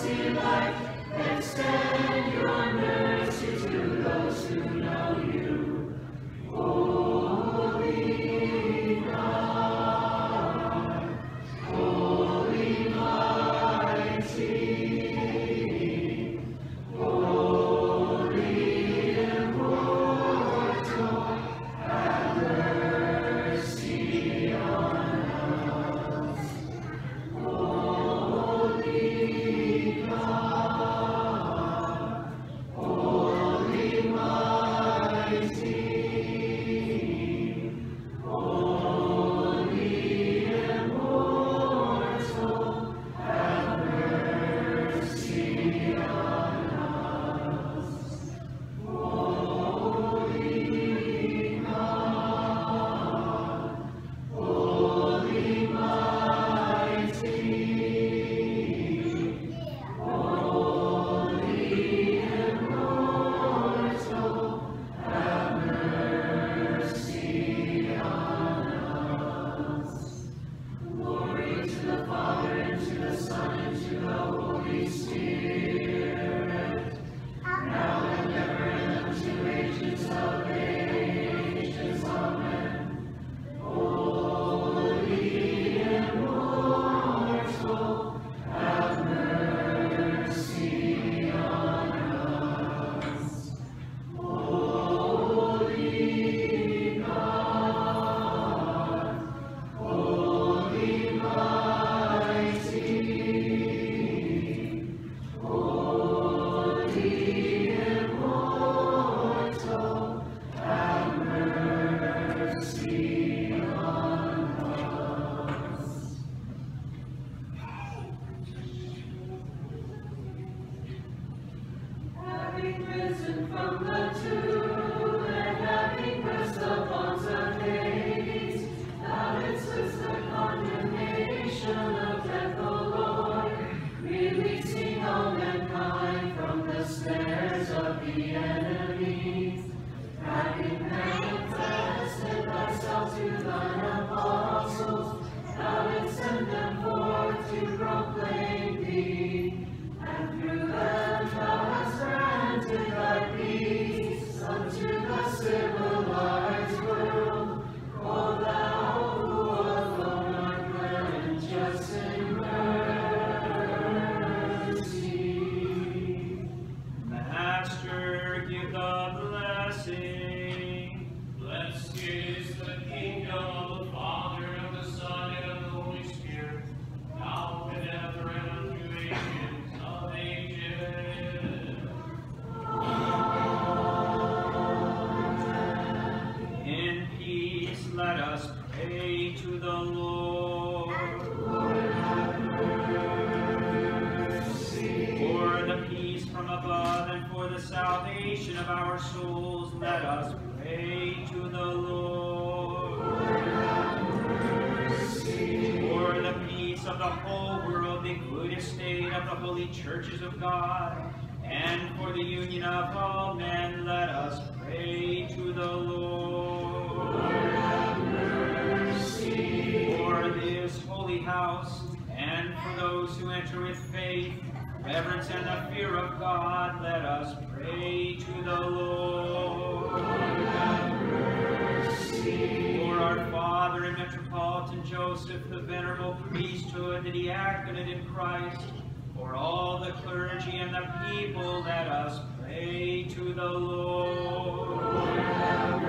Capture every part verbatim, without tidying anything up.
Churches of God, and for the union of all men, let us pray to the Lord. Lord, have mercy. For this holy house, and for those who enter with faith, reverence, and the fear of God, let us pray to the Lord. Lord, have mercy. For our Father and Metropolitan Joseph, the venerable priesthood, the diaconate in Christ, for all the clergy and the people, let us pray to the Lord. Lord, have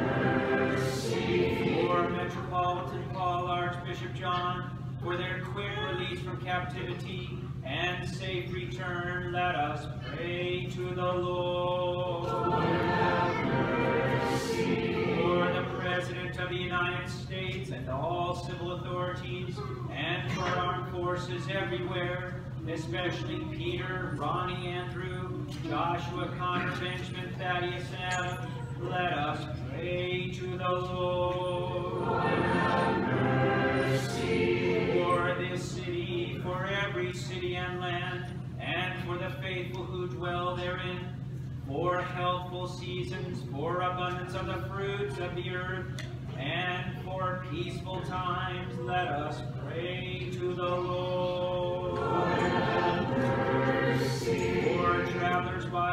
mercy. For Metropolitan Paul, Archbishop John, for their quick release from captivity and safe return, let us pray to the Lord. Lord, have mercy. For the President of the United States and all civil authorities, and for our armed forces everywhere, especially Peter, Ronnie, Andrew, Joshua, Connor, Benjamin, Thaddeus, and Adam, let us pray to the Lord. Lord, have mercy. For this city, for every city and land, and for the faithful who dwell therein, for healthful seasons, for abundance of the fruits of the earth, and for peaceful times, let us pray to the Lord. Lord, have mercy.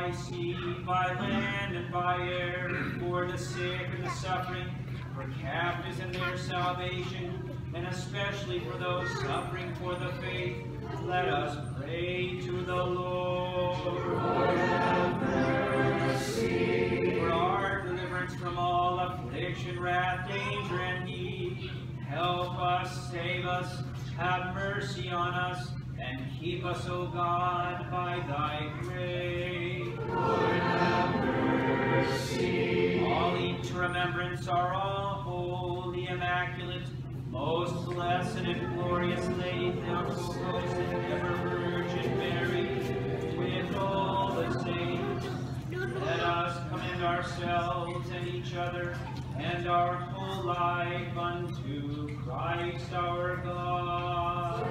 by sea, by land, and by air, for the sick and the suffering, for captives and their salvation, and especially for those suffering for the faith, let us pray to the Lord. Lord, have mercy. For our deliverance from all affliction, wrath, danger, and need, help us, save us, have mercy on us, and keep us, O God, by thy grace. Lord, have mercy. Calling to remembrance our all holy, immaculate, most blessed and glorious Lady Theotokos and ever Virgin Mary, with all the saints, let us commend ourselves and each other and our whole life unto Christ our God.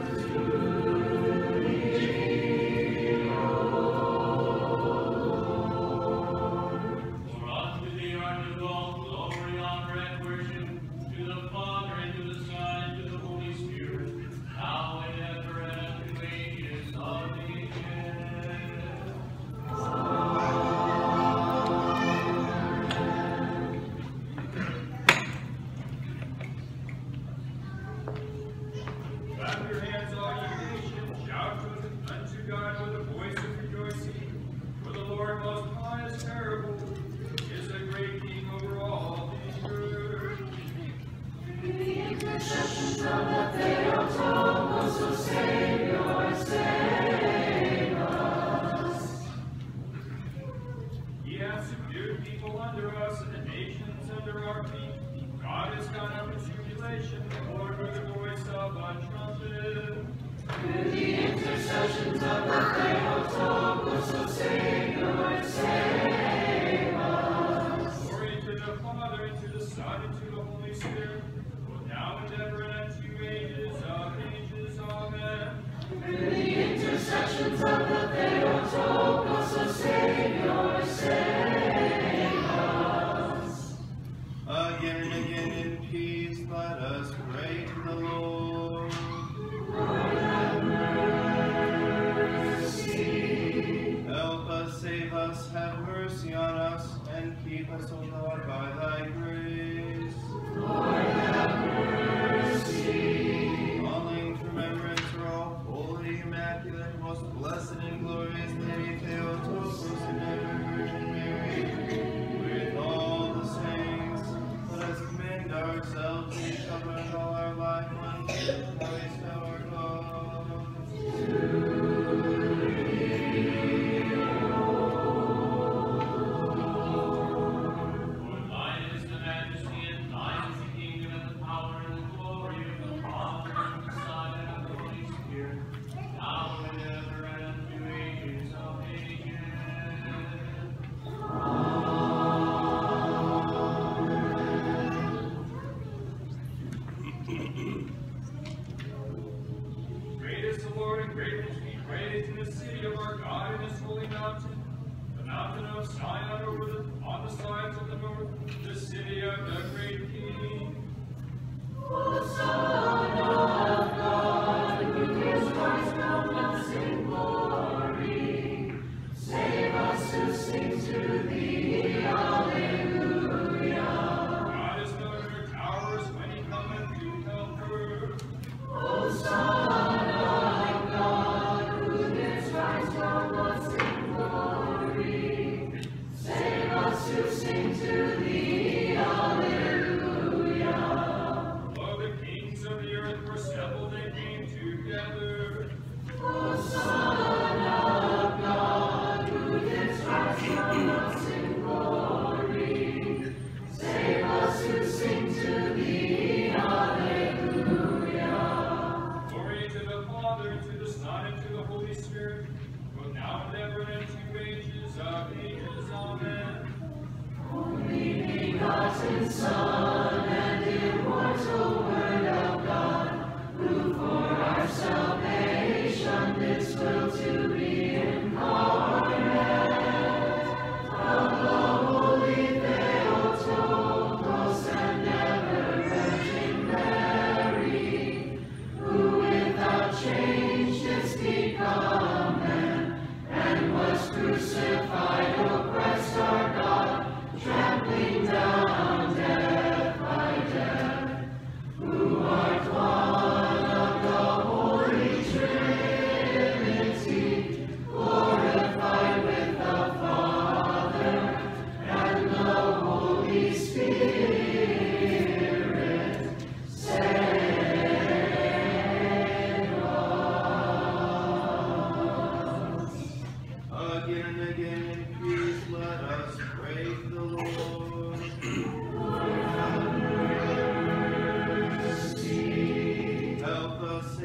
For unto thee are due all glory, honor, and worship, to the Father, and to the Son, and to the Holy Spirit, now and ever, and unto ages of ages. Clap your hands, all ye nations, shout unto God with a voice of rejoicing. For the Lord most high is terrible, is a great king over all the earth. The intercessions of the Theotokos, O Savior, save us. He hath subdued people under us, and the nations under our feet. God has gone up in tribulation, the Lord with the voice of a trumpet. Through the intercessions of the Theotokos, O Savior, save us. Glory to the Father, and to the Son, and to the Holy Spirit, both now and ever, and unto ages of ages. Amen. Through the intercessions of the Theotokos, O Savior, save us. Again and again in peace, let us pray to the Lord. Lord, have mercy. Help us, save us, have mercy on us, and keep us, O Lord, by thy grace. Lord, have mercy. Calling to remembrance for all holy, immaculate, most blessed and glorious Lady Theotokos and ever Virgin Mary, with all the saints, let us commend ourselves and each other and all our life unto Christ our God. For thine is the majesty, and thine is the kingdom, and the power, and the glory of the Father, and the Son, and of the Holy Spirit, now and ever, and unto ages of ages. Great is the Lord, and greatly to be praised in the city of our God, in his holy mountain, the mountain of Zion over the, on the sides of the north, the city of the great King. O Son of God, who gives Christ countenance in glory, save us who sing to thee, Alleluia. God is known in her towers when he cometh to help her. O Son of God, who gives Christ countenance in glory, save us who sing to thee, Alleluia. Lo, the kings of the earth were assembled, they came together. O Son of God, who gives Christ countenance in glory, save us who sing to thee, Alleluia. Glory to the Father, and to the Son, and to the Holy Spirit, both now and ever, and unto ages of ages. Amen. Only begotten Son and immortal Word of God, who for our salvation didst will to be incarnate, of the Holy Theotokos and ever Virgin Mary, who without change didst become man, and was crucified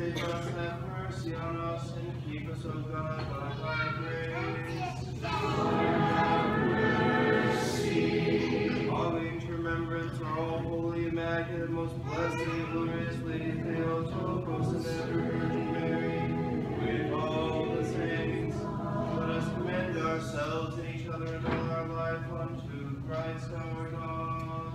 save us, have mercy on us, and keep us, O God, by thy grace. Calling to remembrance our all holy, immaculate, most blessed, and glorious Lady Theotokos and ever Virgin Mary, with all the saints, let us commend ourselves and each other and all our life unto Christ our God.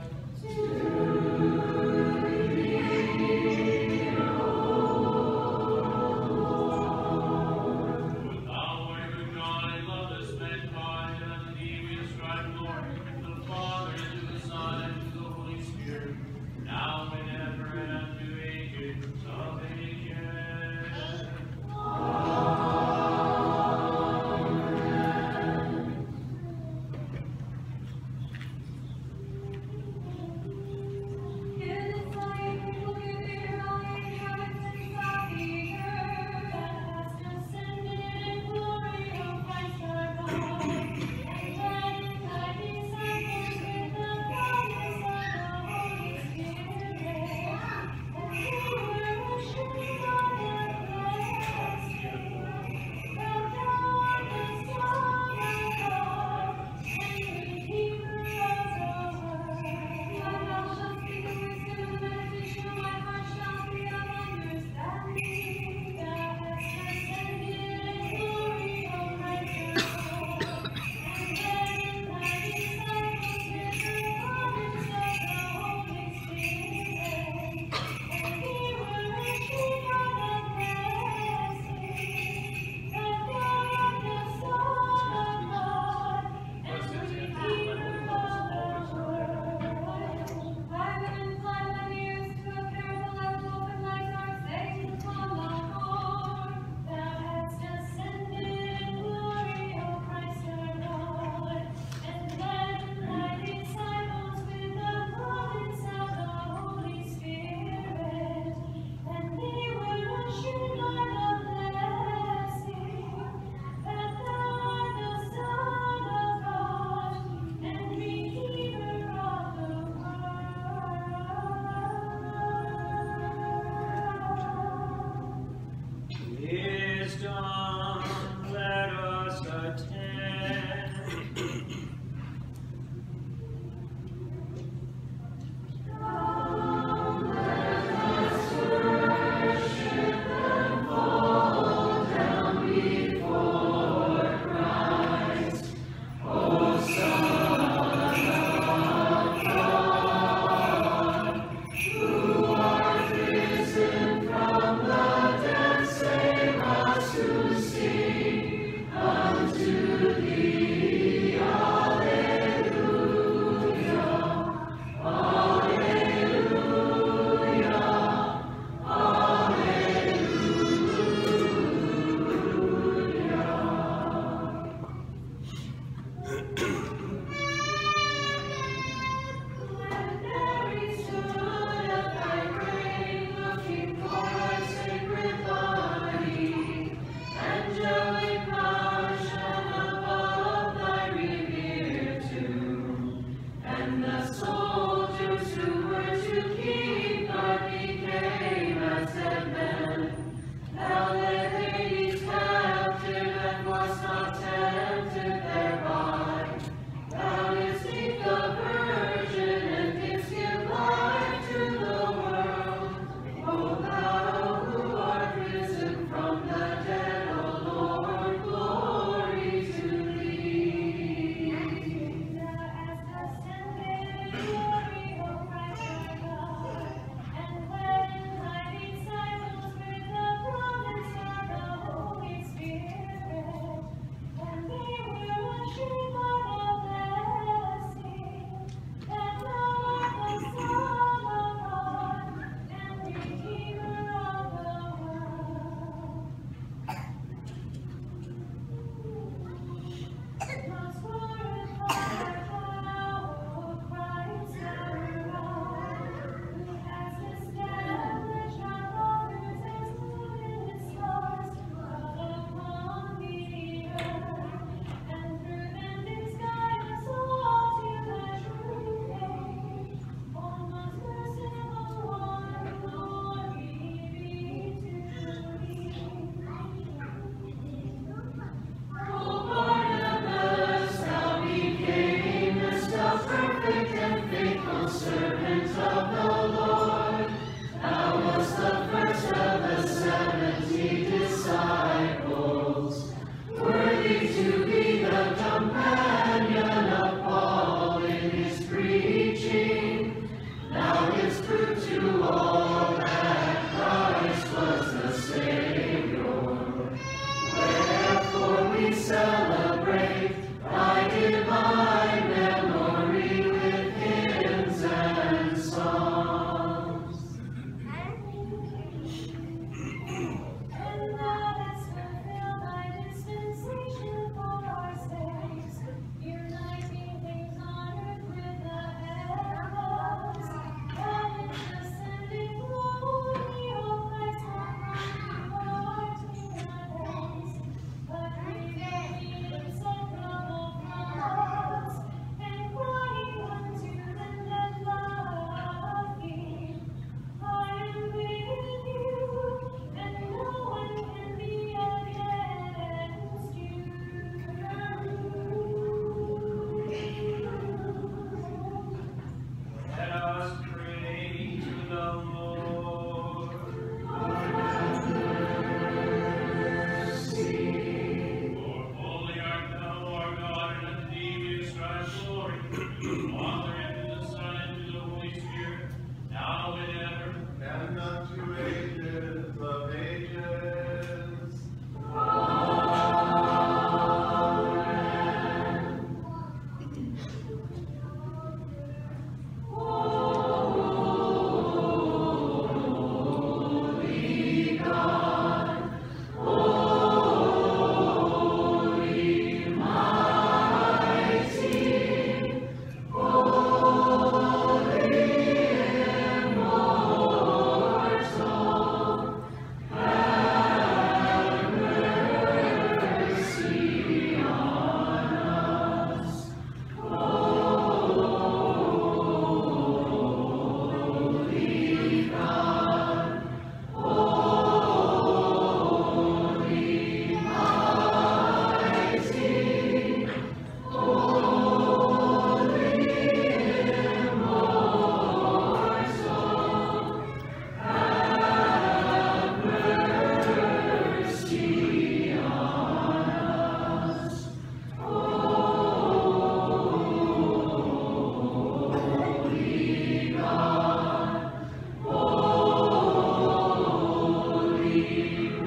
Now and ever and unto ages of ages.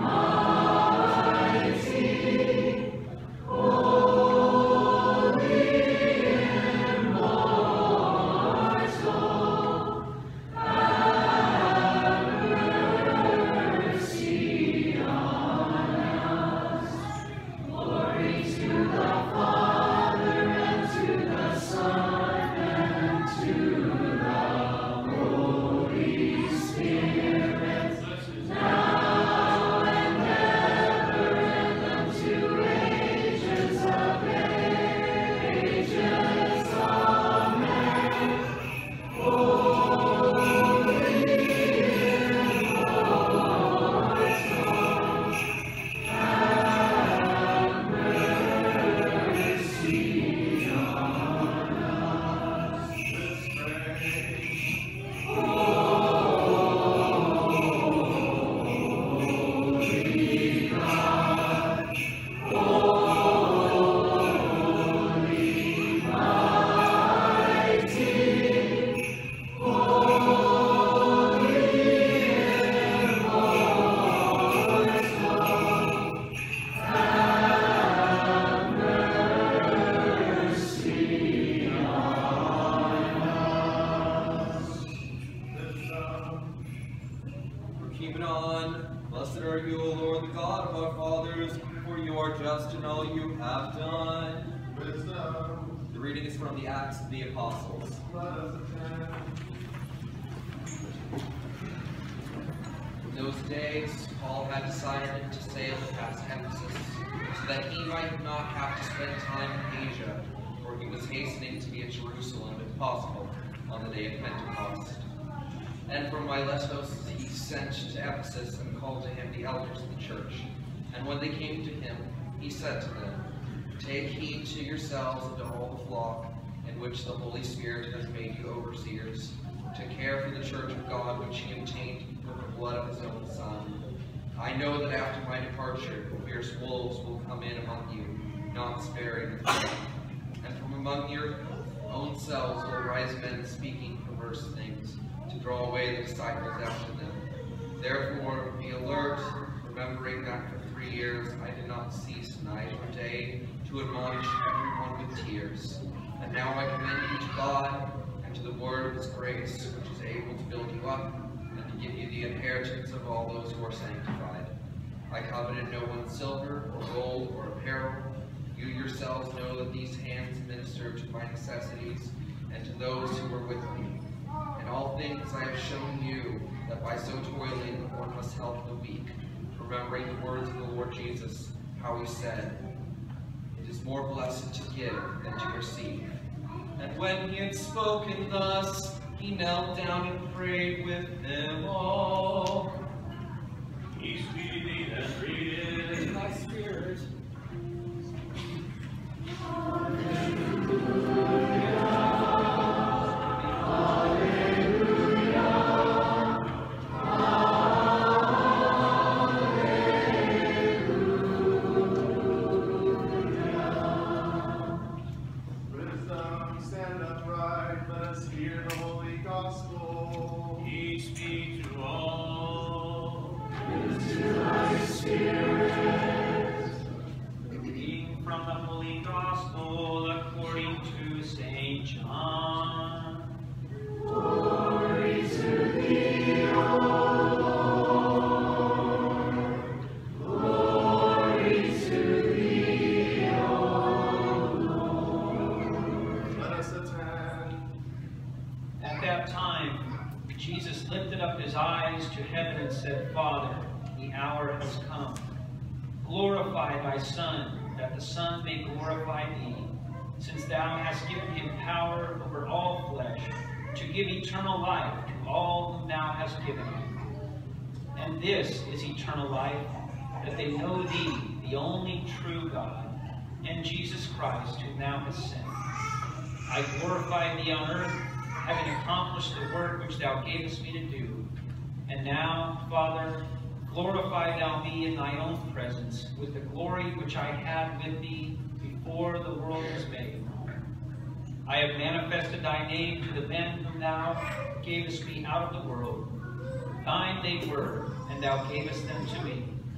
In those days, Paul had decided to sail past Ephesus, so that he might not have to spend time in Asia, for he was hastening to be at Jerusalem, if possible, on the day of Pentecost. And from Miletus he sent to Ephesus and called to him the elders of the church. And when they came to him, he said to them, "Take heed to yourselves and to all the flock, in which the Holy Spirit has made you overseers, to care for the church of God which he obtained with the blood of his own Son. I know that after my departure, fierce wolves will come in among you, not sparing the flock. And from among your own selves will rise men speaking perverse things, to draw away the disciples after them. Therefore be alert, remembering that for three years I did not cease night or day to admonish everyone with tears. And now I commend you to God and to the word of his grace, which is able to build you up and to give you the inheritance of all those who are sanctified. I coveted no one's silver or gold or apparel. You yourselves know that these hands ministered to my necessities and to those who were with me. In all things I have shown you that by so toiling one must help the weak, remembering the words of the Lord Jesus, how he said, 'It is more blessed to give than to receive.' And when he had spoken thus, he knelt down and prayed with them all. Peace be to thee, and read it in thy spirit. Son, that the Son may glorify thee, since thou hast given him power over all flesh, to give eternal life to all whom thou hast given him. And this is eternal life, that they know thee, the only true God, and Jesus Christ, whom thou hast sent. I glorify thee on earth, having accomplished the work which thou gavest me to do. And now, Father, glorify thou me in thy own presence with the glory which I had with thee before the world was made. I have manifested thy name to the men whom thou gavest me out of the world. Thine they were, and thou gavest them to me,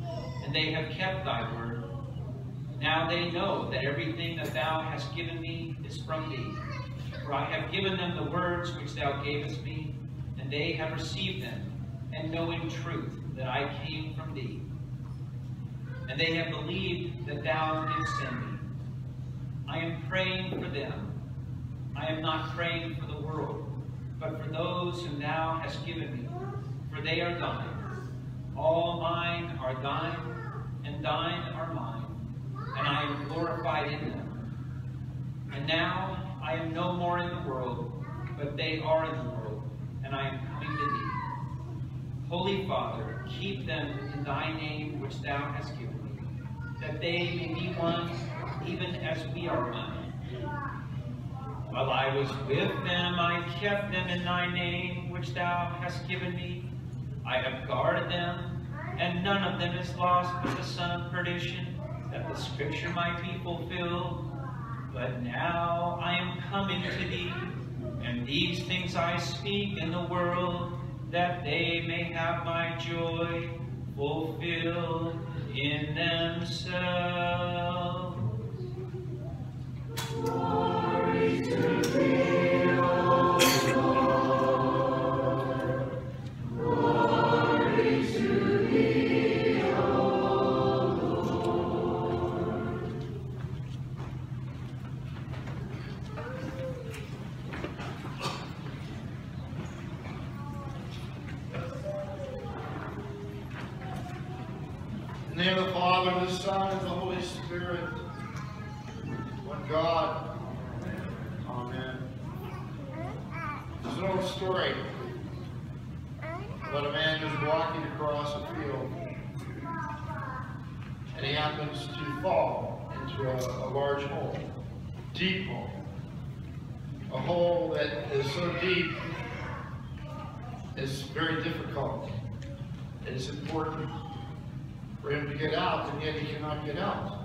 and they have kept thy word. Now they know that everything that thou hast given me is from thee. For I have given them the words which thou gavest me, and they have received them, and know in truth that I came from thee. And they have believed that thou didst send me. I am praying for them. I am not praying for the world, but for those whom thou hast given me, for they are thine. All mine are thine, and thine are mine, and I am glorified in them. And now I am no more in the world, but they are in the world, and I am coming to thee. Holy Father, keep them in thy name which thou hast given me, that they may be one, even as we are one. While I was with them, I kept them in thy name which thou hast given me. I have guarded them, and none of them is lost but the son of perdition, that the scripture might be fulfilled. But now I am coming to thee, and these things I speak in the world, that they may have my joy fulfilled in themselves. Glory to thee, O Lord. Glory to thee, O Lord. In the name of the Father, the Son, and the Holy Spirit, one God. Amen. There's an old story about a man who's walking across a field, and he happens to fall into a, a large hole, deep hole, a hole that is so deep it's very difficult. It's important for him to get out, and yet he cannot get out.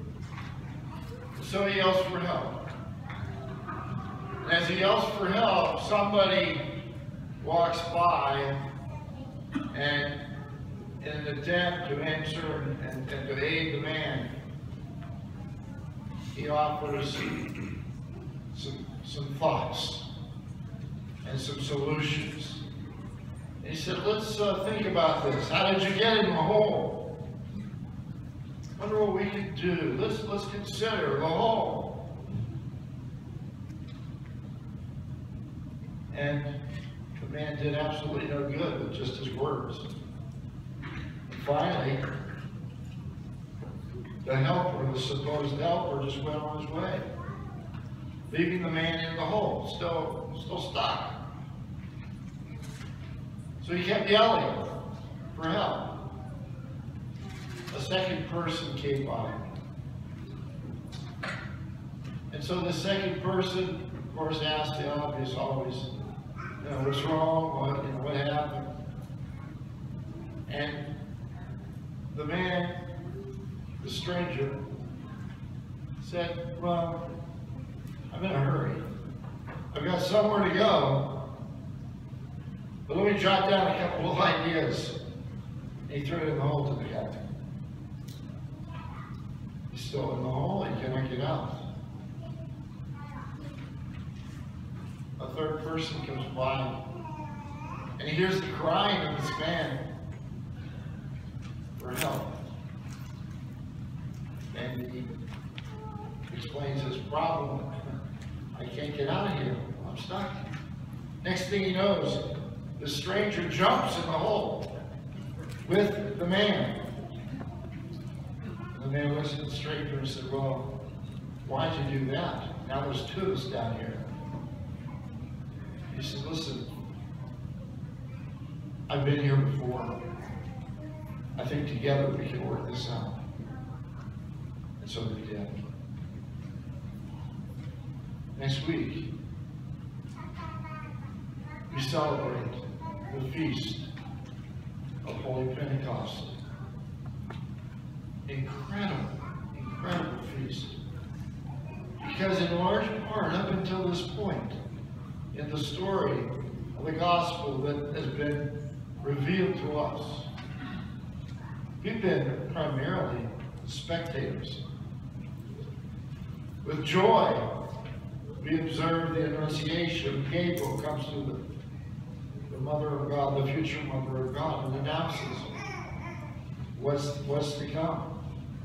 So he yells for help. And as he yells for help, somebody walks by, and in an attempt to answer and, and, and to aid the man, he offers some, some thoughts and some solutions. And he said, let's uh, think about this. How did you get in the hole? I wonder what we could do. Let's, let's consider the hole. And the man did absolutely no good with just his words. And finally, the helper, the supposed helper, just went on his way, leaving the man in the hole, still, still stuck. So he kept yelling for help. A second person came by. And so the second person, of course, asked the obvious always, you know, what's wrong? What, you know, what happened? And the man, the stranger, said, well, I'm in a hurry. I've got somewhere to go. But let me jot down a couple of ideas. And he threw it in the hole to the guy. He's still in the hole, he cannot get out. A third person comes by, and he hears the crying of this man for help. And he explains his problem. I can't get out of here. I'm stuck. Next thing he knows, the stranger jumps in the hole with the man. And the man looks at the stranger and said, well, why'd you do that? Now there's two of us down here. He said, listen, I've been here before. I think together we can work this out. And so they did. Next week, we celebrate the feast of Holy Pentecost. Incredible, incredible feast. Because in large part, up until this point, in the story of the gospel that has been revealed to us, we've been primarily spectators. With joy, we observe the Annunciation. Gabriel comes to the, the Mother of God, the future Mother of God, and announces what's, what's to come.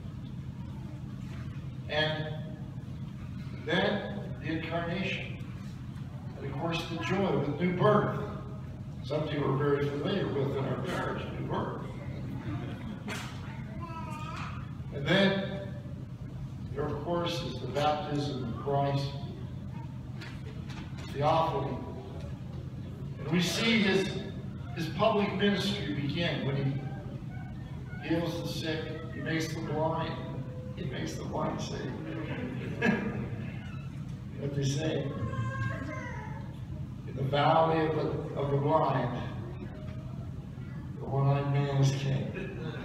And then the Incarnation. And of course the joy with new birth. Something we're very familiar with in our parish, new birth. And then there, of course, is the baptism of Christ, theophany. And we see his, his public ministry begin when he heals the sick, he makes the blind, he makes the blind see. What they say, in the valley of the, of the blind, the one-eyed man is king.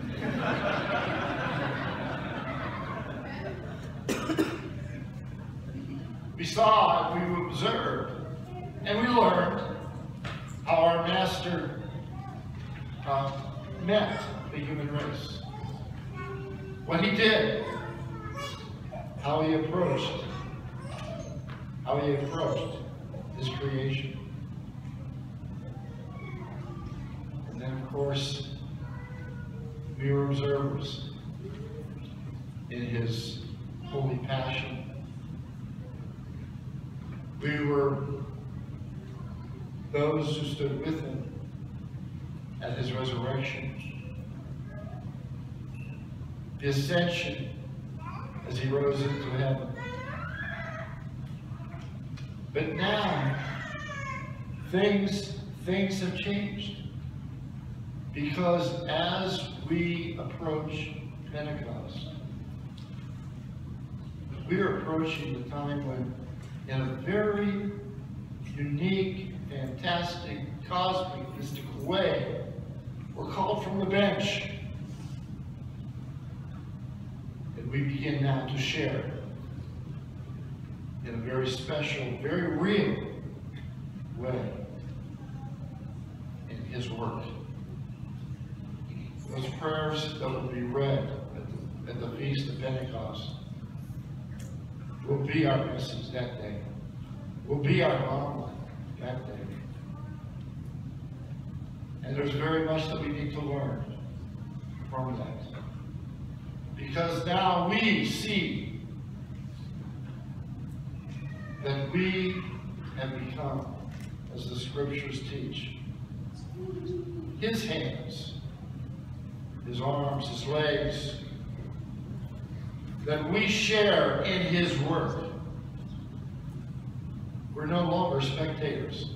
We saw and we observed and we learned how our Master uh, met the human race. What he did, how he approached, how he approached his creation. And then, of course, we were observers in his holy passion. We were those who stood with him at his resurrection, the ascension as he rose into heaven. But now, things, things have changed, because as we approach Pentecost, we are approaching the time when, in a very unique, fantastic, cosmic, mystical way, we're called from the bench. And we begin now to share in a very special, very real way in his work. Those prayers that will be read at the, at the Feast of Pentecost will be our message that day, will be our homily that day. And there's very much that we need to learn from that. Because now we see that we have become, as the scriptures teach, his hands, his arms, his legs, that we share in his work. We're no longer spectators.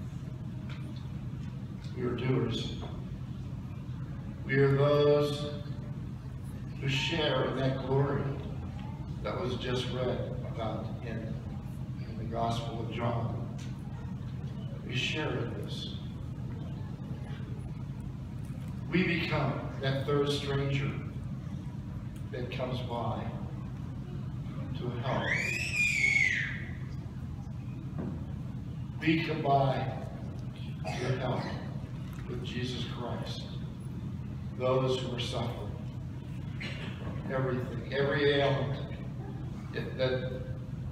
We are doers. We are those who share in that glory that was just read about in, in the Gospel of John. We share in this. We become that third stranger that comes by to help. We come by to help with Jesus Christ. Those who are suffering. Everything, every ailment that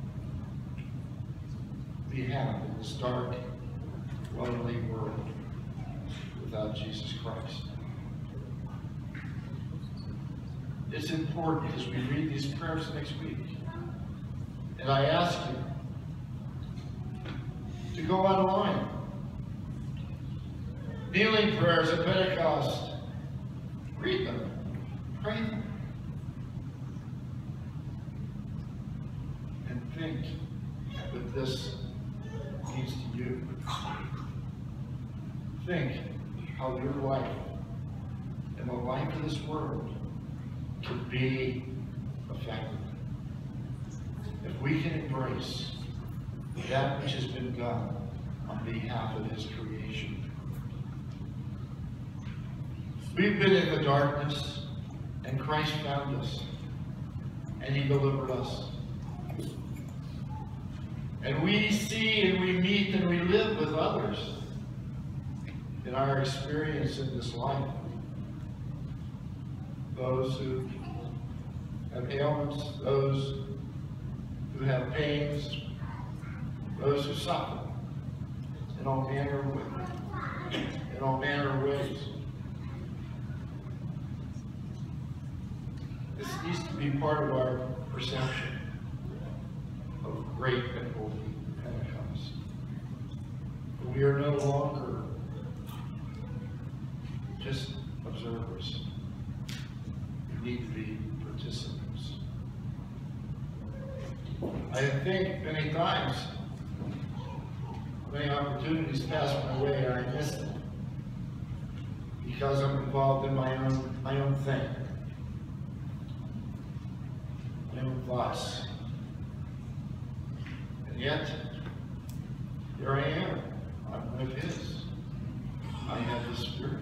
we have in this dark, lonely world without Jesus Christ. It's important as we read these prayers next week. And I ask you to go online. Kneeling prayers at Pentecost. Read them. Pray them. And think that this means to you. Think how your life and the life of this world could be affected. If we can embrace that which has been done on behalf of his creation. We've been in the darkness, and Christ found us, and he delivered us. And we see and we meet and we live with others in our experience in this life. those who have ailments, those who have pains, those who suffer in all manner of ways. In all manner of ways. This needs to be part of our perception of great and holy Pentecost. But we are no longer just observers. We need to be participants. I think many times, many opportunities pass my way and I miss them because I'm involved in my own my own thing, my own thoughts. And yet, here I am. I'm one of His. I have the Spirit.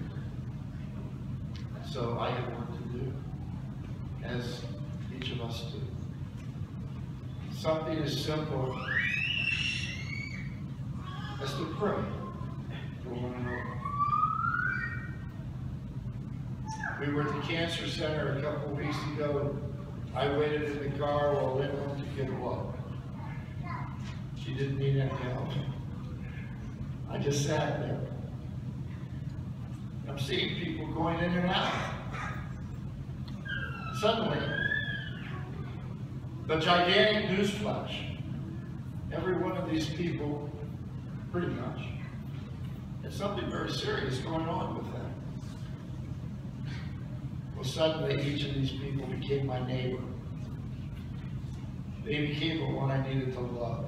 So I have work to do, as each of us do. Something as simple as to pray for one another. We were at the cancer center a couple of weeks ago. I waited in the car while Lynn went to get blood. She didn't need any help. I just sat there. I'm seeing people going in and out. Suddenly, the gigantic newsflash. Every one of these people, pretty much, had something very serious going on with them. Well, suddenly each of these people became my neighbor. They became the one I needed to love.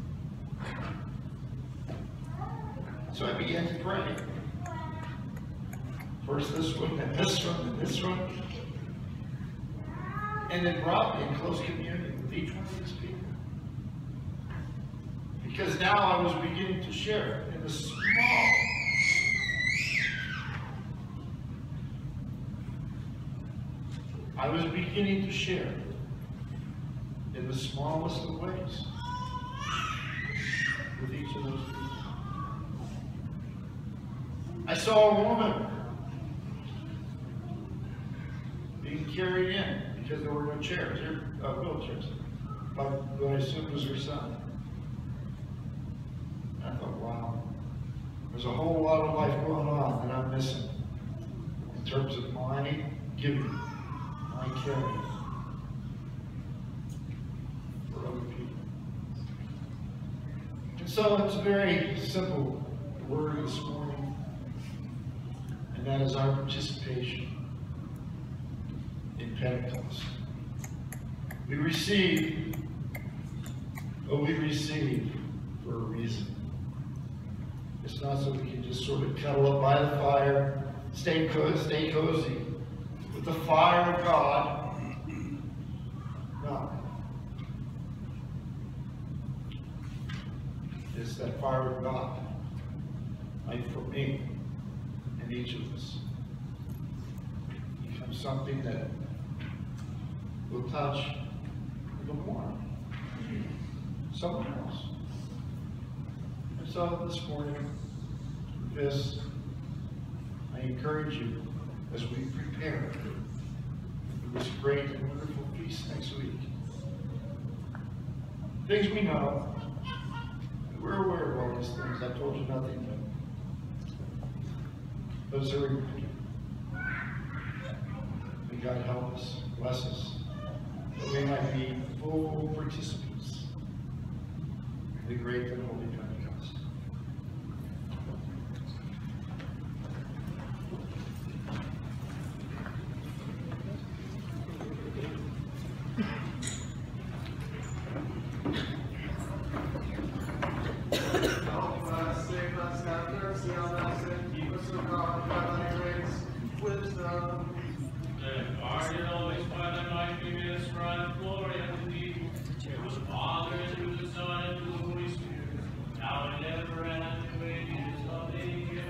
So I began to pray. First this one, then this one, then this one. And it brought me in close communion with each one of these people. Because now I was beginning to share in the small, I was beginning to share in the smallest of ways with each of those people. I saw a woman being carried in because there were no chairs, uh, wheelchairs, by what I assumed was her son. And I thought, wow, there's a whole lot of life going on that I'm missing in terms of my giving, my caring for other people. And so it's a very simple word this morning, and that is our participation in Pentecost. We receive, but we receive for a reason. It's not so we can just sort of cuddle up by the fire, stay cozy, stay cozy with the fire of God. No. It's that fire of God, like for me and each of us. Becomes something that will touch the more someone else. And so this morning, this, I encourage you as we prepare for this great and wonderful feast next week. Things we know, we're aware of all these things. I told you nothing new. But it's a reminder. May God help us, bless us, that we might be full participants in the great and holy Pentecost. Help us, save us, have mercy on us, and keep us, O God, by thy grace, wisdom. Let guarded always by thy might be made us pride of glory unto thee, through the Father, and through the Son, and through the Holy Spirit, now and ever, and unto ages of ages.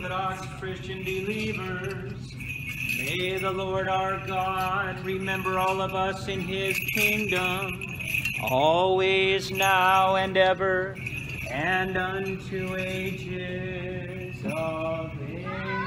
Orthodox Christian believers. May the Lord our God remember all of us in his kingdom, always, now, and ever, and unto ages of ages.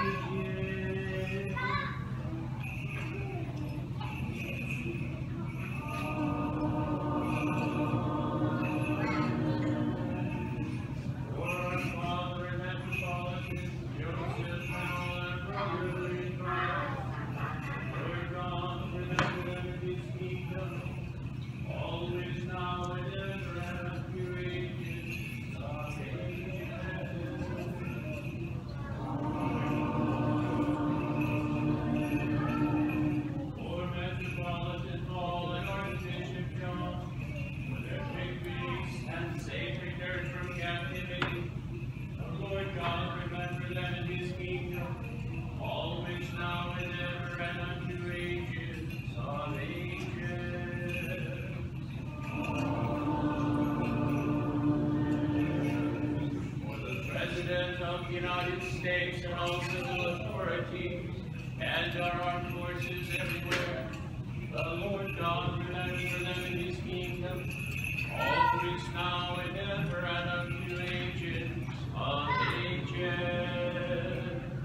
States and all civil authorities, and our armed forces everywhere. The Lord God remember them in his kingdom, always, now, and ever, and unto ages of ages.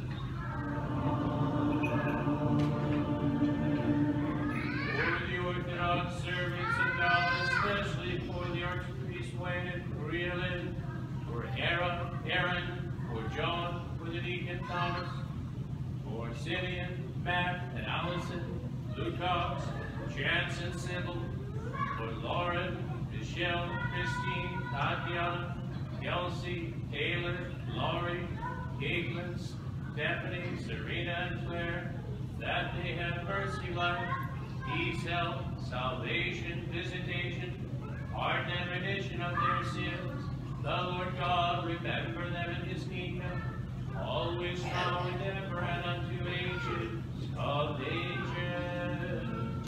For the Orthodox servants of God, especially for the Archpriest Wayne and Corelin, for Aaron, Aaron, for John, for the Deacon Thomas, for Simeon, Matt, and Allison, Lucas, Chance and Sybil, for Lauren, Michelle, Christine, Tatiana, Kelsey, Taylor, Laurie, Caitlin, Stephanie, Serena, and Claire, that they have mercy, life, peace, health, salvation, visitation, pardon and remission of their sins. The Lord God remember them in his kingdom, always, now, and ever, and unto ages of ages.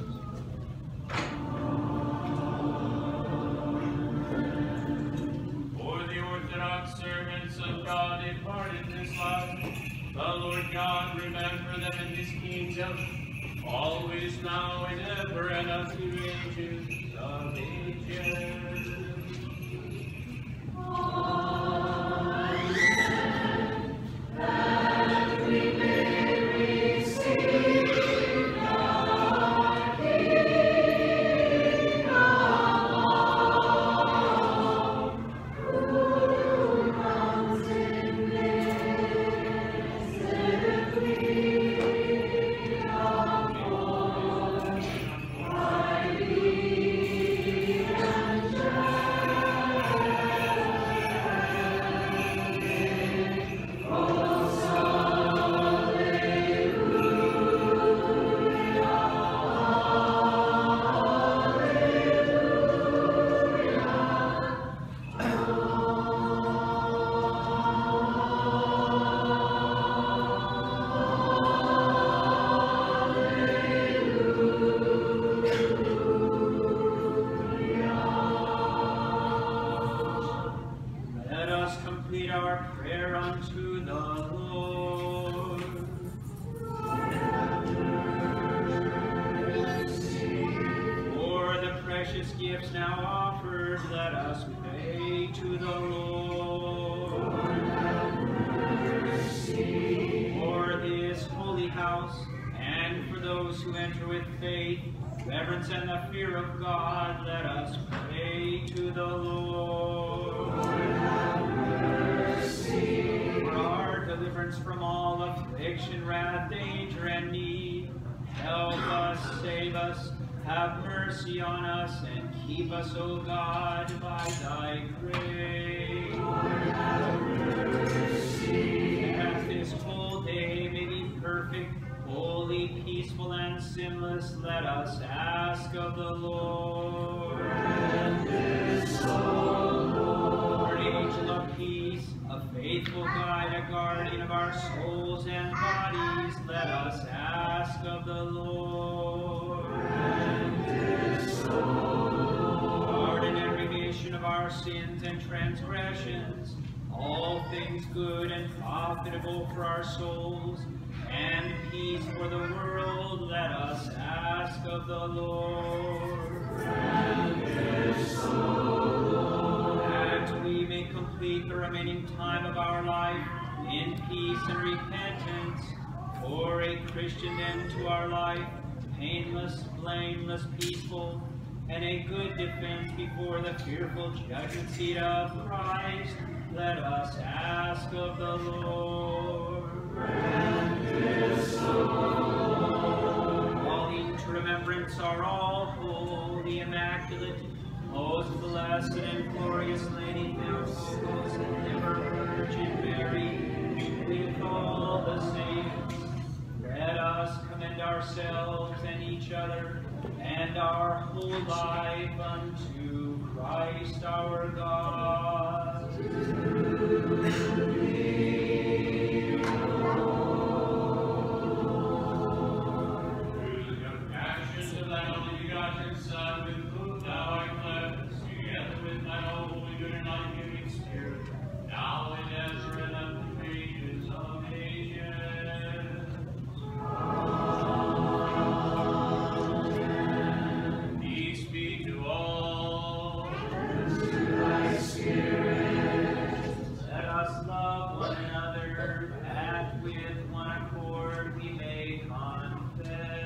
For the Orthodox servants of God departed this life, the Lord God remember them in his kingdom, always, now, and ever, and unto ages of ages. And the fear of God, let us pray to the Lord. Lord have mercy. For our deliverance from all affliction, wrath, danger, and need, help us, save us, have mercy on us, and keep us, O God, by thy grace. Lord have mercy. That this whole day may be perfect, holy, peaceful, and sinless, let us ask of the Lord. Grant this, O Lord. Angel of peace, a faithful guide, a guardian of our souls and bodies, let us ask of the Lord. Grant this, O Lord. Pardon and remission of our sins and transgressions, all things good and profitable for our souls, and peace for the world, let us ask of the Lord. Grant this, O Lord. That we may complete the remaining time of our life in peace and repentance, for a Christian end to our life, painless, blameless, peaceful, and a good defense before the fearful judgment seat of Christ, let us ask of the Lord. Grant this, O Lord. Calling to remembrance our all-holy, immaculate, most blessed and glorious Lady Theotokos and ever Virgin Mary, with all the saints, let us commend ourselves and each other and our whole life unto Christ our God. Son, with whom thou art blessed, together with thy holy, good, and life-giving Spirit, now and ever, and unto the ages of ages. Amen. Peace be to all. Peace to thy spirit. Let us love one another, that with one accord we may confess.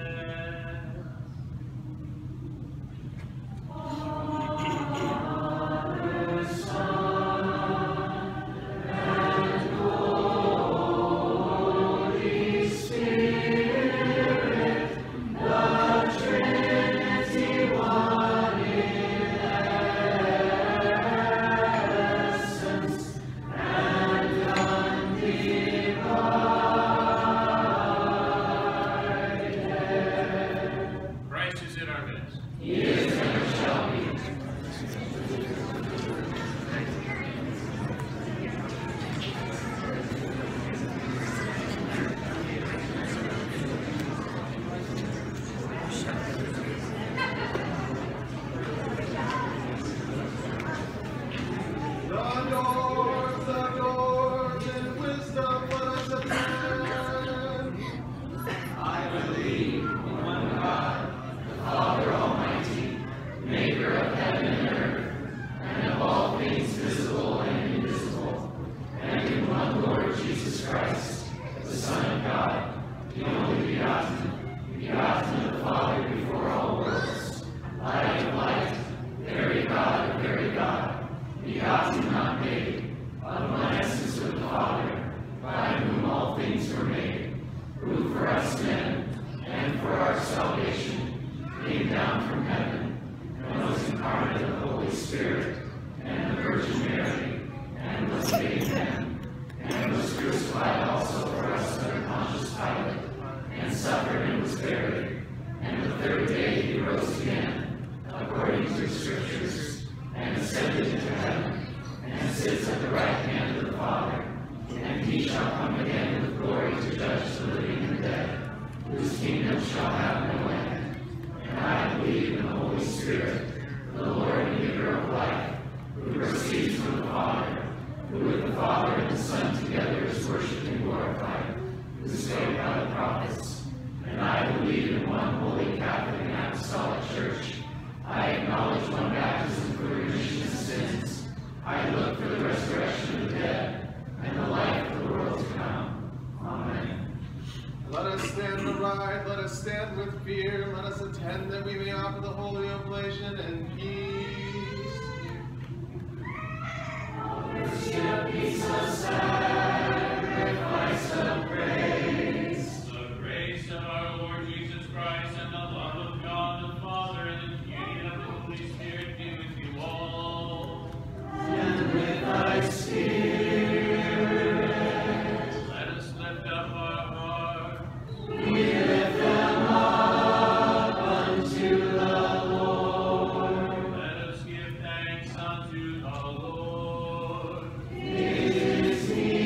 It is me.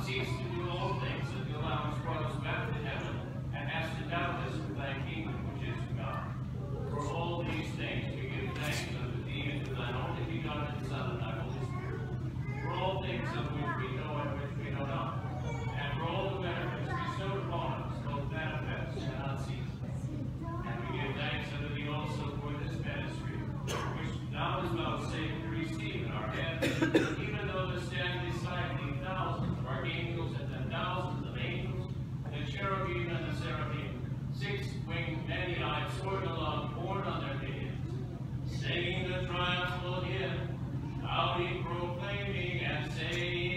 cease to do all things until thou hast brought us back to heaven, and hast endowed us with thy kingdom, which is God. For all these things we give thanks unto thee and to thine only begotten Son, and thy Holy Spirit. For all things of which we know and which we know not, and for all the benefits bestowed upon us, both manifest and unseen. And we give thanks unto thee also for this ministry, which thou hast vouchsafed to receive in our hands, even though there stand beside thee thousands of archangels and ten thousands of angels, the cherubim and the seraphim, six-winged, many-eyed, soaring along, borne on their pinions, singing the triumphal hymn, loudly proclaiming and saying,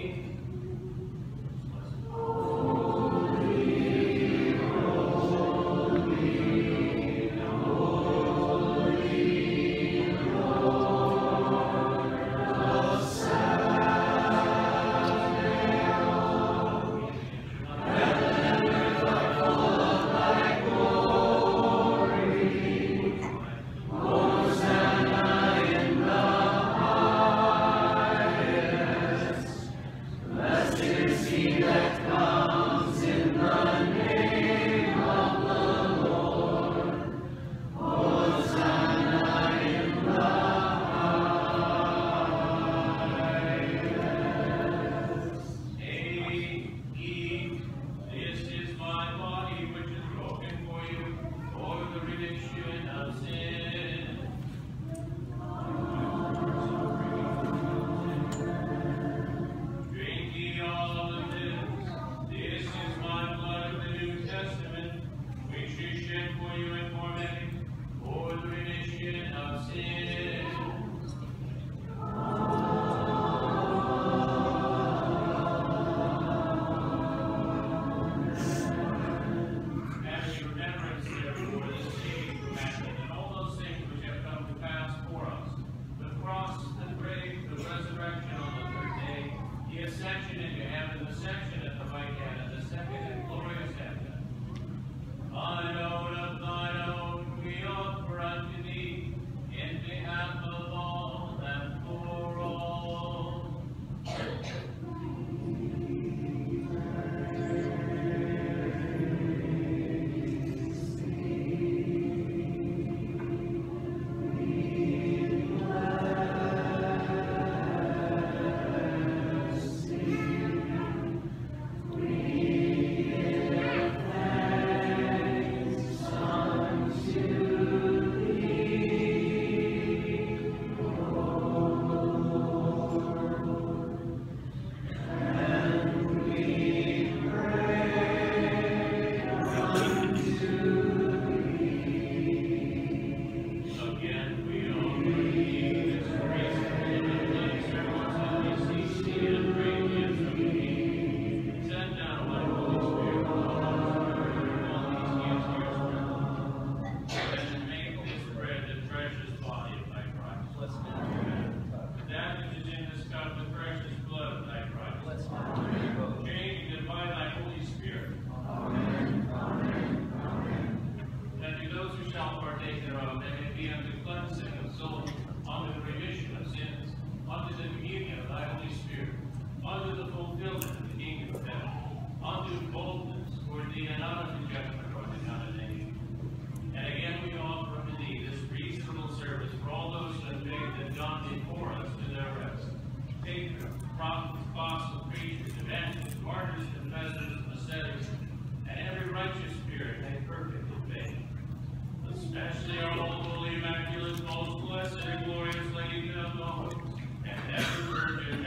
especially our most holy, immaculate, most blessed, and glorious Lady of the Hosts, and ever Virgin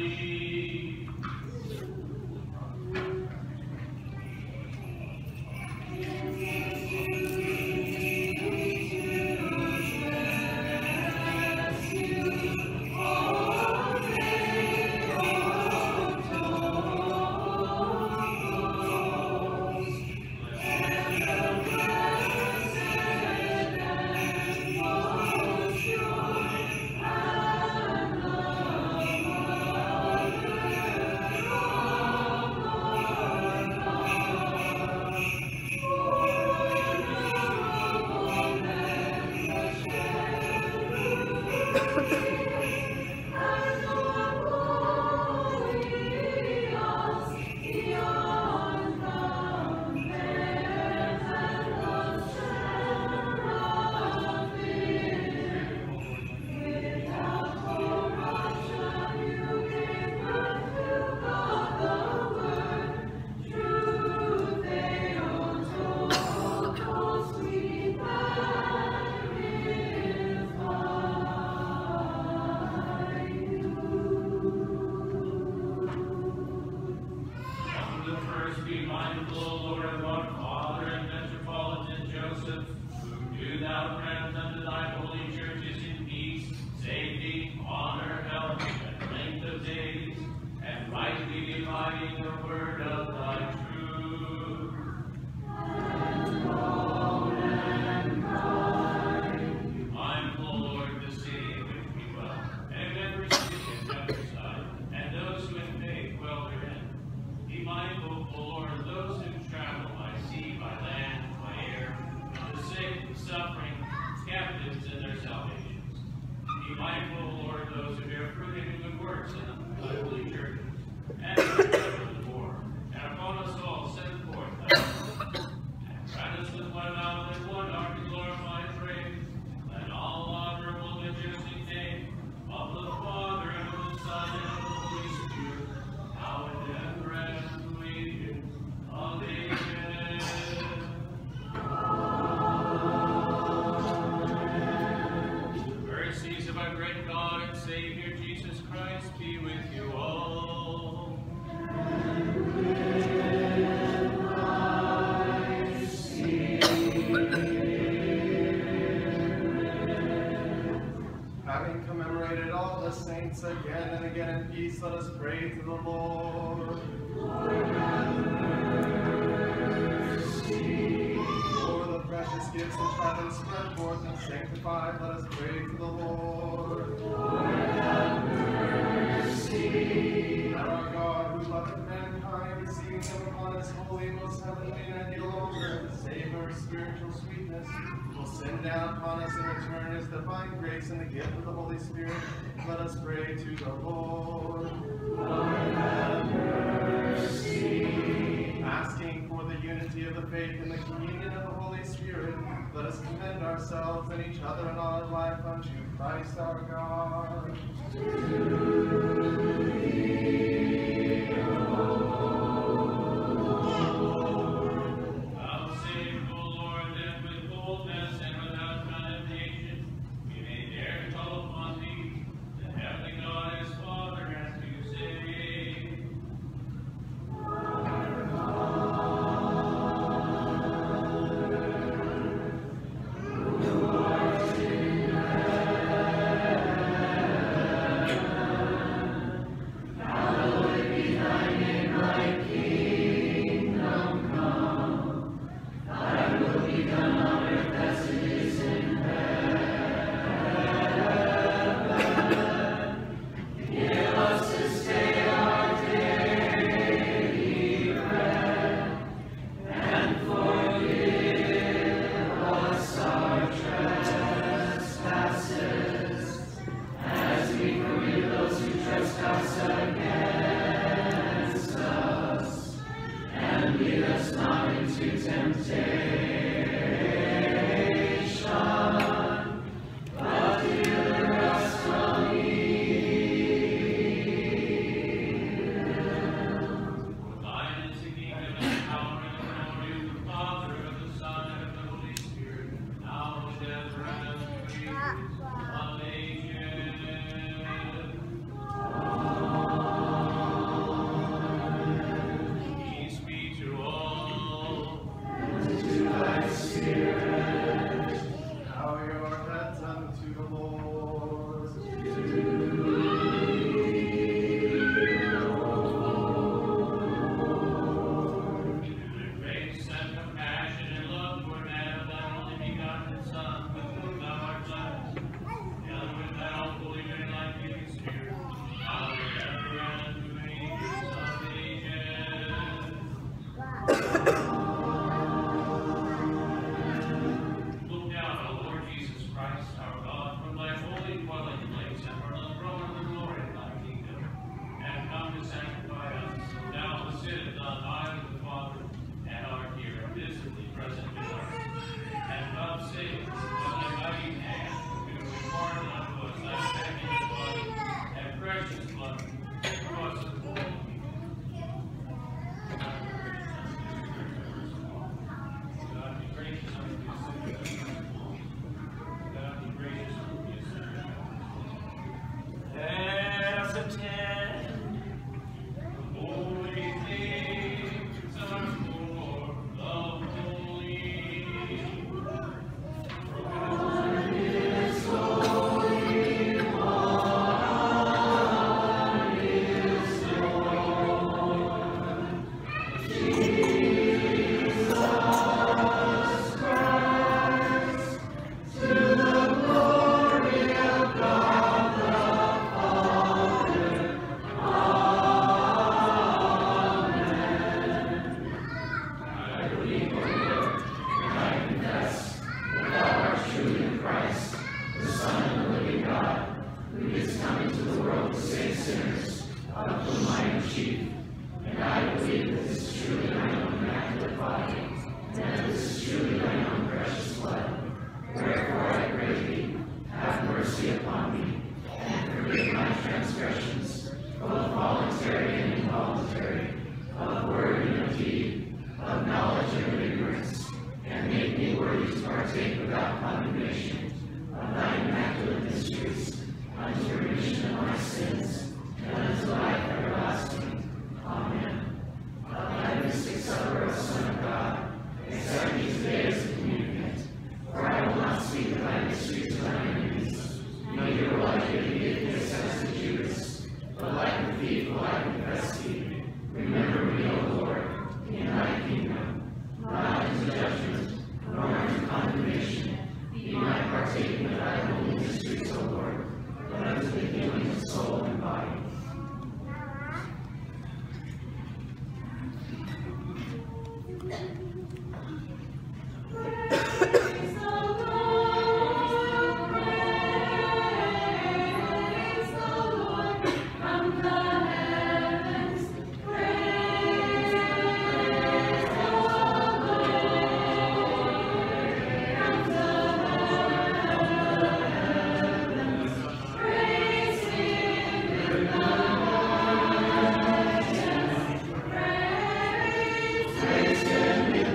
Mary. Thank you. be mindful, O Lord, of our Father and Metropolitan Joseph, whom do thou grant unto thy holy churches in peace, safety, honor, health, and length of days, and rightly dividing the word of thy truth. Be mindful, Lord, of the city in which we dwell, and of every city and countryside, and those who in faith dwell therein. Be mindful, O Lord, of those who travel by sea, by land, by air, of the sick, suffering, captives, and their salvations. Be mindful, O Lord, of those who bear fruit in good works in the holy churches, and of the poor, and upon us all send forth thy word. And grant us with one mouth and one heart to glorify and praise, and all honorable and majestic name of the Father, and of the Son, and of the Holy Spirit, now and ever, and to ages of ages. The mercies of our great God and Savior Jesus Christ be with you all. Having commemorated all the saints again and again in peace, let us pray to the Lord. For the precious gifts which have been spread forth and sanctified, let us pray to the Lord. That our God, who loveth mankind, receiving them upon his holy, most heavenly, and ideal altar, the savor of spiritual sweetness, will send down upon us in return his divine grace and the gift of the Holy Spirit. Let us pray to the Lord. Lord, have mercy. Asking for the unity of the faith and the communion of the Holy Spirit, let us commend ourselves and each other in all life unto Christ our God. Thou save, O Lord, that with boldness and without condemnation we may dare to call upon thee, the heavenly God as Father, and to say, attend. Holy things of children of ignorance, and make me worthy to partake without condemnation of thy immaculate mysteries, unto remission of my sins, and unto life everlasting. Amen. O thy mystic supper, O Son of God, accept me today as a communicant, for I will not speak of thy mysteries to thine enemies, neither will I give thee gifts as to Judas, but like the thief will I confess thee. Remember me, O Lord, in thy kingdom, not into judgment, nor into condemnation. Be my partaking of thy holy mysteries, O Lord, but unto the healing of soul and body. Praise him.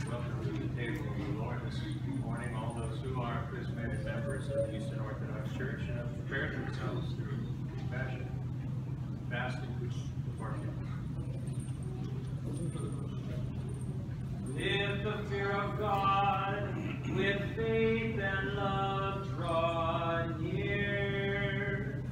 Welcome to the table of the Lord this morning. All those who are charismatic members of the Eastern Orthodox Church and have prepared themselves through confession, fasting, before With the fear of God, with faith and love, draw near.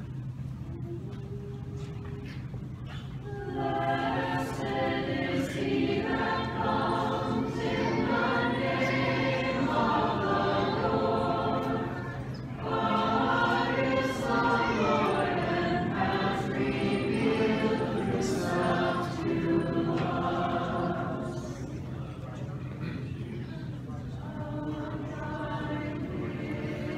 Blessed is he that comes in the name of the Lord. God is the Lord and has revealed himself to us.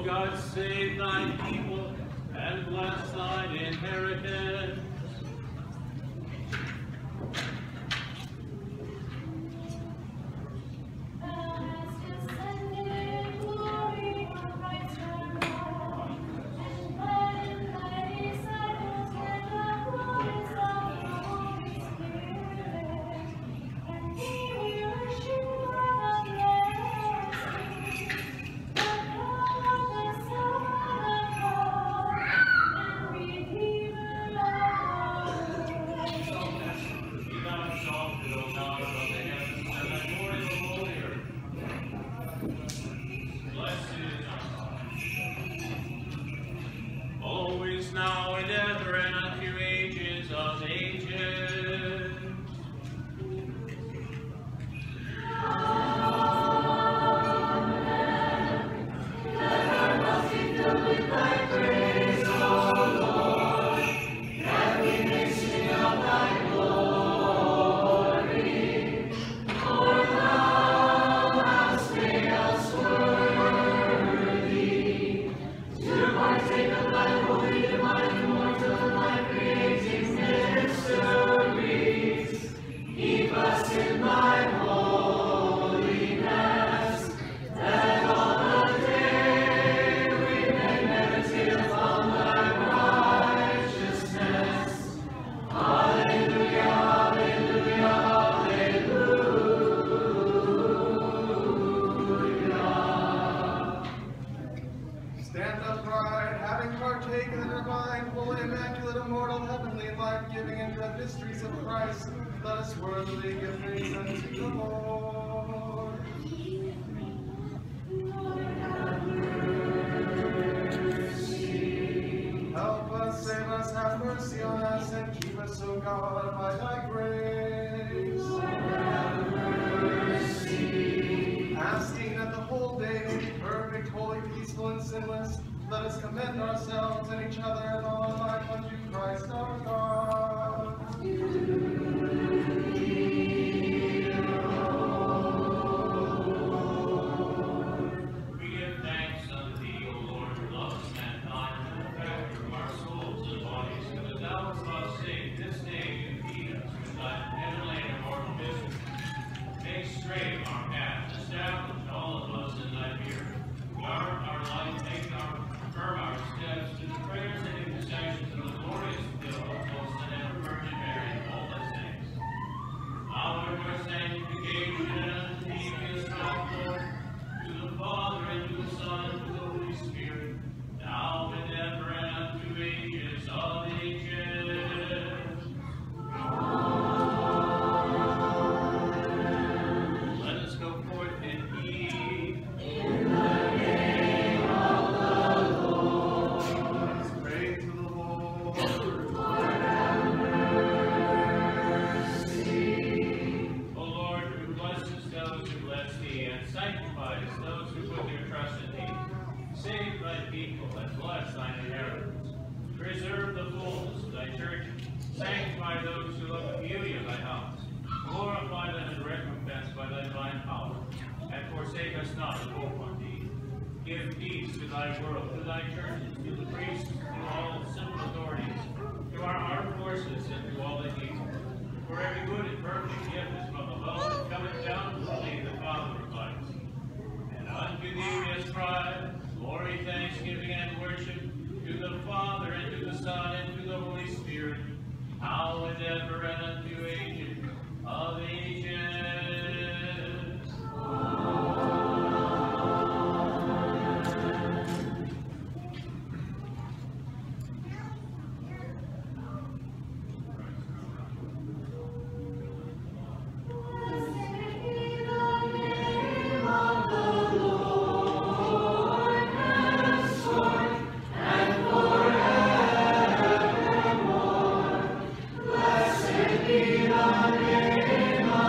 O God, save thy people and bless thine inheritance. Now and ever and unto ages of ages. Let us worthily give thanks unto the Lord. Lord, have mercy. Help us, save us, have mercy on us, and keep us, O God, by thy grace. Lord, have mercy. Asking that the whole day may be perfect, holy, peaceful, and sinless, let us commend ourselves and each other and all our life unto Christ our God. Give peace to thy world, to thy churches, to the priests, to all civil authorities, to our armed forces, and to all the people. For every good and perfect gift is from above, and cometh down from thee, the Father of lights. And unto thee we ascribe glory, thanksgiving, and worship, to the Father, and to the Son, and to the Holy Spirit, now and ever, and unto ages of ages. Be the name of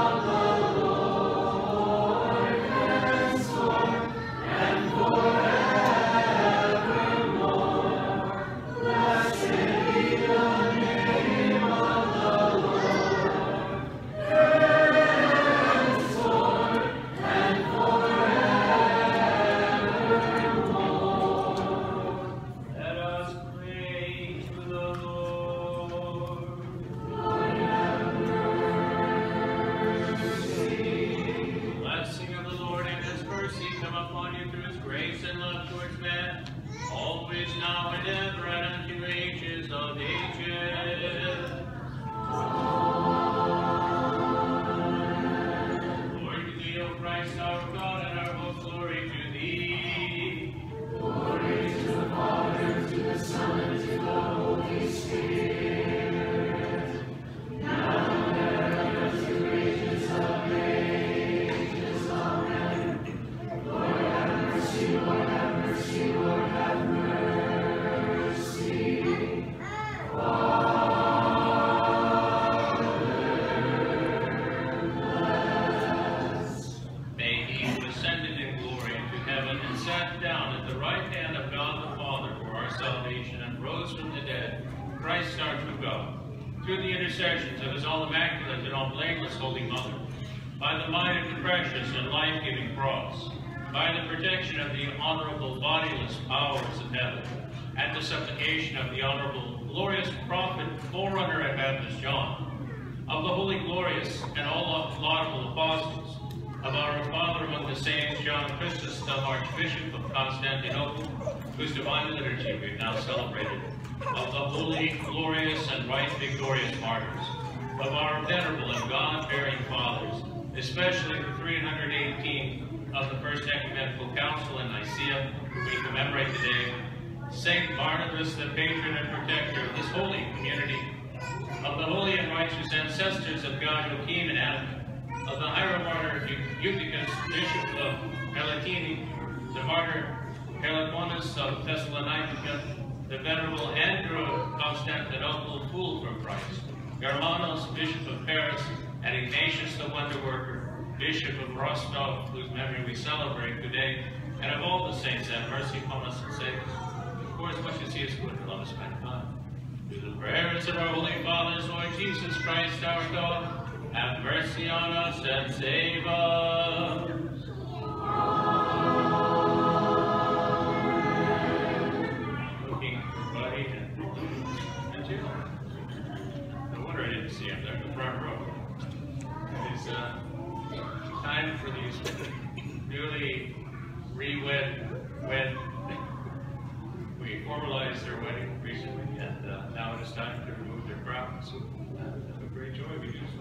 now and ever, and unto ages of ages. Glory to thee, O Christ, our God, and our whole glory to thee. Glory to the Father, to the Son, and to the Holy Spirit. Now and ever, and unto ages of ages. Amen. Lord, have mercy, Lord, have mercy, Lord, have mercy. May he who ascended in glory into heaven and sat down at the right hand of God the Father for our salvation and rose from the dead, Christ our true God, through the intercessions of his all immaculate and all blameless Holy Mother, by the might of the precious and life-giving cross, by the protection of the honorable bodiless powers of heaven, at the supplication of the honorable glorious prophet, forerunner and Baptist John, of the holy glorious and all laudable apostles, of our Father among the saints, John Chrysostom, Archbishop of Constantinople, whose divine liturgy we have now celebrated, of the holy, glorious, and right victorious martyrs, of our venerable and God-fearing fathers, especially the three hundred eighteenth of the First Ecumenical Council in Nicaea, who we commemorate today, Saint Barnabas, the patron and protector of this holy community, of the holy and righteous ancestors of God, Joachim and Adam, of the hieromartyr Eutychus, Bishop of Palatini, the martyr Peloponus of Thessalonica, the venerable Andrew of Constantinople, fool from Christ, Germanos, Bishop of Paris, and Ignatius the Wonder Worker, Bishop of Rostov, whose memory we celebrate today, and of all the saints, have mercy upon us and save us. Of course, much as he is good, love us mankind. Through the prayers of our Holy Fathers, Lord Jesus Christ, our God, have mercy on us and save us. Looking right and you. No wonder I didn't see him there in the front row. It's uh, time for these newly re-wed wed. We formalized their wedding recently, and uh, now it is time to remove their crowns. Uh, have a great joy we do so.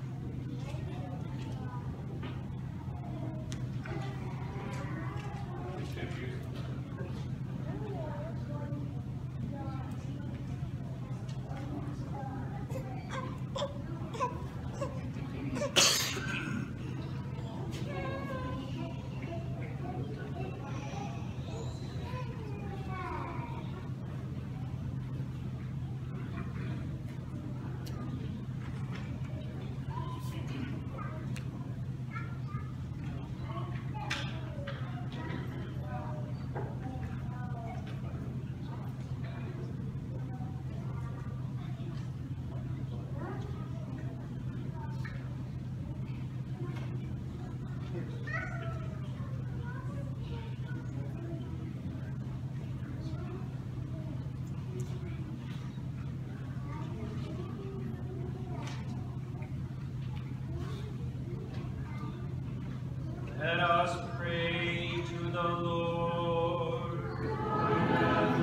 Let us pray to the Lord. Have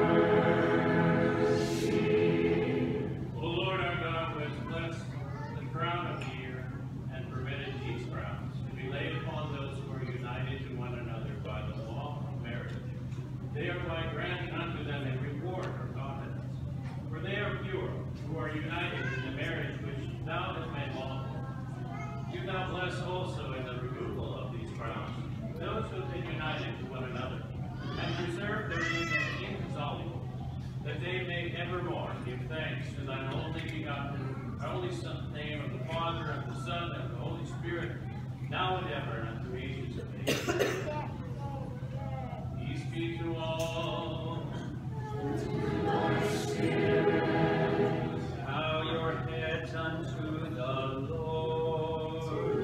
mercy. O Lord our God, who has blessed the crown of the year and permitted these crowns to be laid upon those who are united to one another by the law of marriage, thereby granting unto them a reward for confidence. For they are pure, who are united in the marriage which thou hast made lawful. Do thou bless also in the removal of these crowns those who have been united to one another, and preserve their union indissoluble, that they may evermore give thanks to thine only begotten, only Son, name of the Father, and the Son, and the Holy Spirit, now and ever, and unto ages of ages. Peace be to all. And to thy spirit. Bow your heads unto the Lord.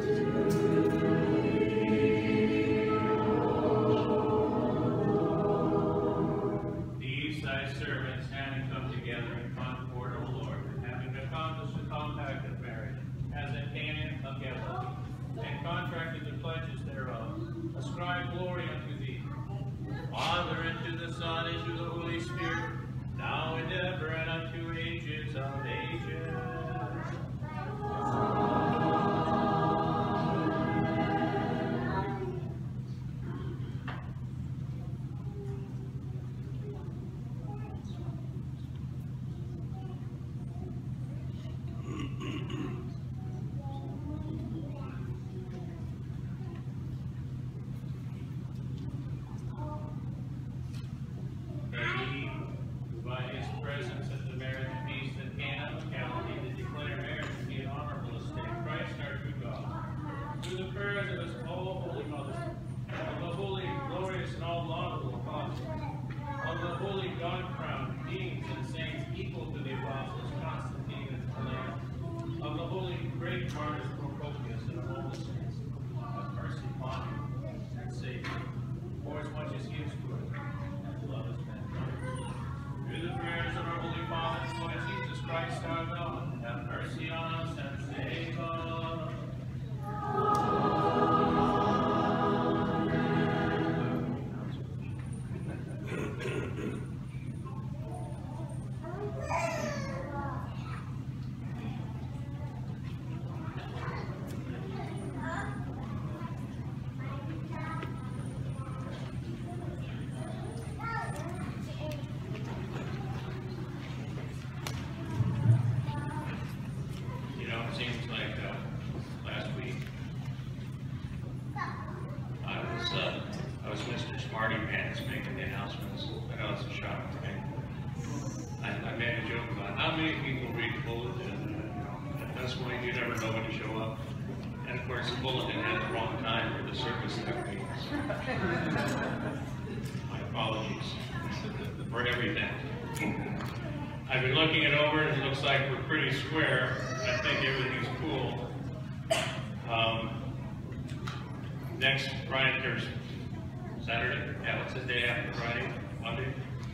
These thy servants, having come together in concord, O Lord, and having accomplished the compact of marriage, as at Canaan of Galilee, and contracted the pledges thereof, ascribe glory unto thee, Father, and to the Son, and to the Holy Spirit, prayers of his whole Holy Mother, of the holy, glorious, and all laudable apostles, of the holy God-crowned beings and saints equal to the apostles, Constantine and Pelagius, of the holy great martyrs Procopius and of all the saints, have mercy upon you and save you, for as much as he is good and love has been. Through the prayers of our Holy Father, Lord Jesus Christ our God, have mercy on us and save us. You know, it seems like uh, last week I was uh, I was Mister Smarty Pants making the announcements. I know it's a shock to me. I, I made a joke about how many people read the bulletin. And, uh, you know, at this point, you never know when you show up. And of course, the bulletin had the wrong time for the service that week. My apologies for everything. I've been looking it over, and it looks like we're pretty square. I think everything's cool. Um, next Friday, there's Saturday. Yeah, what's the day after Friday? Monday?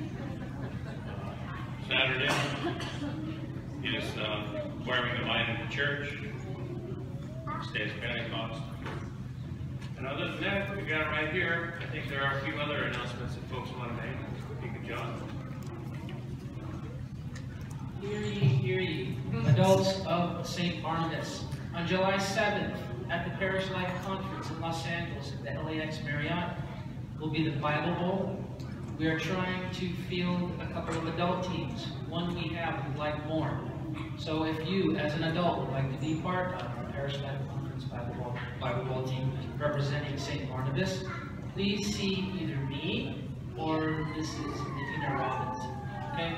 Uh, Saturday is uh, wearing the line in the church. Stays Pentecost. And other than that, we got it right here. I think there are a few other announcements that folks want to make. Deacon John. Hear ye, hear ye, adults of Saint Barnabas. On July seventh, at the Parish Life Conference in Los Angeles at the L A X Marriott, will be the Bible Bowl. We are trying to field a couple of adult teams. One we have would like more. So if you, as an adult, would like to be part of the Parish Life Conference Bible Bowl, Bible Bowl team representing Saint Barnabas, please see either me or Missus Nina Robbins. Okay?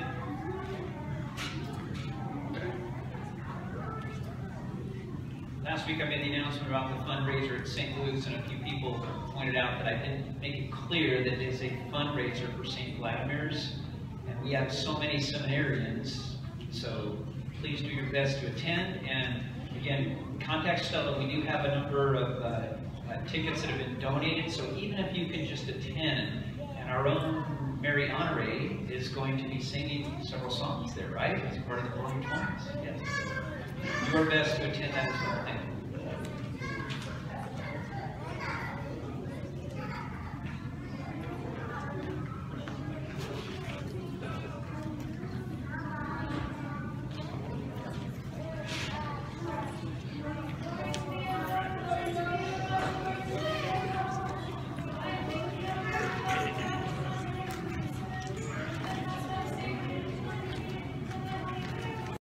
Last week I made the announcement about the fundraiser at Saint Luke's, and a few people pointed out that I didn't make it clear that it's a fundraiser for Saint Vladimir's, and we have so many seminarians, so please do your best to attend. And again, contact Stella. We do have a number of uh, uh, tickets that have been donated, so even if you can just attend, and our own Mary Honoré is going to be singing several songs there, right? As part of the Roaring Twenties. Yes. Do your best to attend that as well. Thank you.